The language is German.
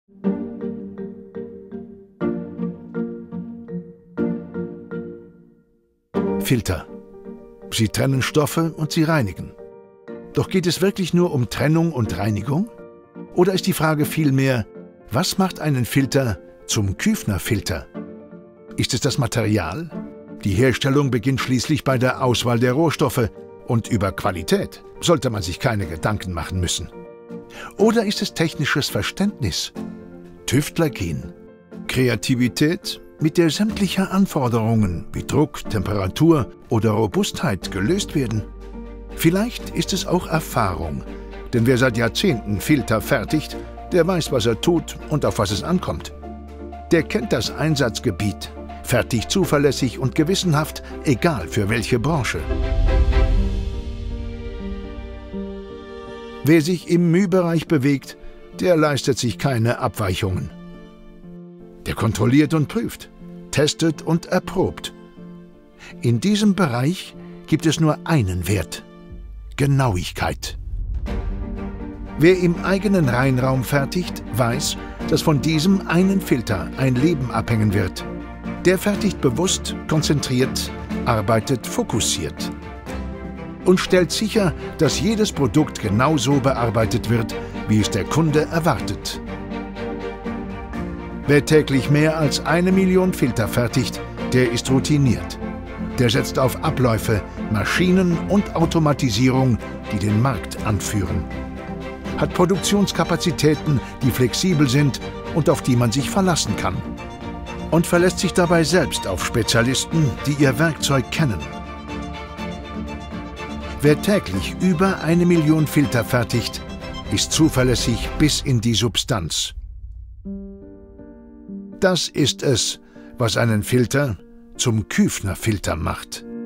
Filter. Sie trennen Stoffe und sie reinigen. Doch geht es wirklich nur um Trennung und Reinigung? Oder ist die Frage vielmehr, was macht einen Filter zum Küffner-Filter? Ist es das Material? Die Herstellung beginnt schließlich bei der Auswahl der Rohstoffe und über Qualität sollte man sich keine Gedanken machen müssen. Oder ist es technisches Verständnis? Tüftlergehen? Kreativität, mit der sämtliche Anforderungen wie Druck, Temperatur oder Robustheit gelöst werden? Vielleicht ist es auch Erfahrung, denn wer seit Jahrzehnten Filter fertigt, der weiß, was er tut und auf was es ankommt. Der kennt das Einsatzgebiet, fertigt zuverlässig und gewissenhaft, egal für welche Branche. Wer sich im Mühbereich bewegt, der leistet sich keine Abweichungen. Der kontrolliert und prüft, testet und erprobt. In diesem Bereich gibt es nur einen Wert: Genauigkeit. Wer im eigenen Reinraum fertigt, weiß, dass von diesem einen Filter ein Leben abhängen wird. Der fertigt bewusst, konzentriert, arbeitet fokussiert und stellt sicher, dass jedes Produkt genauso bearbeitet wird, wie es der Kunde erwartet. Wer täglich mehr als 1 Million Filter fertigt, der ist routiniert. Der setzt auf Abläufe, Maschinen und Automatisierung, die den Markt anführen. Hat Produktionskapazitäten, die flexibel sind und auf die man sich verlassen kann. Und verlässt sich dabei selbst auf Spezialisten, die ihr Werkzeug kennen. Wer täglich über 1 Million Filter fertigt, ist zuverlässig bis in die Substanz. Das ist es, was einen Filter zum Küffner-Filter macht.